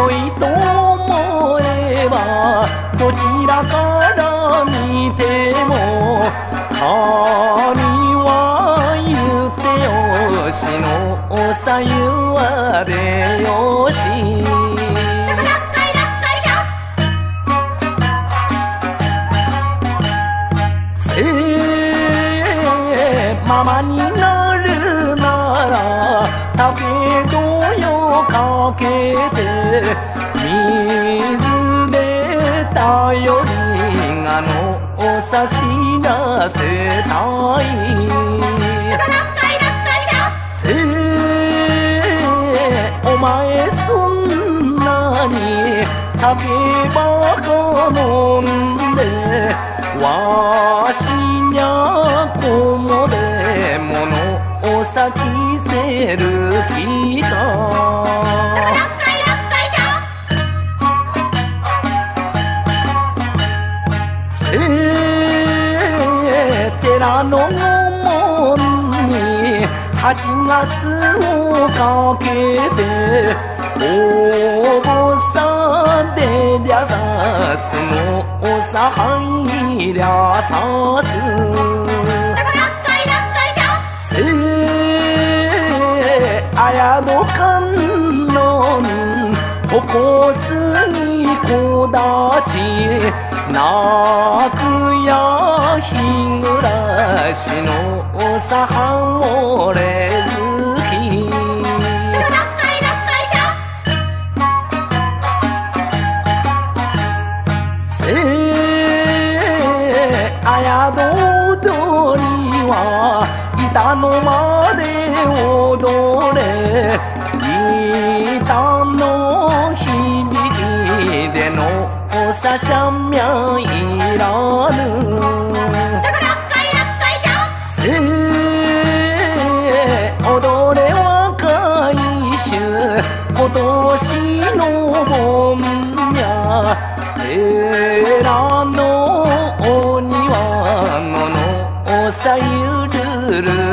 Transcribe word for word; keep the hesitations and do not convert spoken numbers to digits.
良いと思えばどちらから見ても神は言ってよしのさ言われよしママになるなら竹戸よかけて水で頼りがのさ知らせたいせお前そんなに酒ばか飲んでわしにゃこもれものをさきせる気かせ寺の門に八月をかけてお坊さんでりゃさすのおさ入りゃさすせあやどかんのんここすぎこだちなくやひぐらしのおさはもれずきあやど踊りは板の間で踊れ板の響きでのおさしゃみゃいらぬせ踊れ若い衆今年の盆にゃ寺のお庭ののおさゆるる